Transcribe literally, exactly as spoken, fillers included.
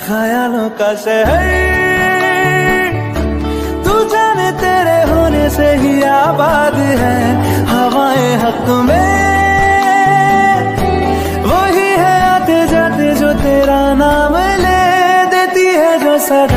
ख्यालों का शहर, तू जाने तेरे होने से ही आबाद है। हवाएं हक में वही है आते जाते जो तेरा नाम ले देती है जो सदा।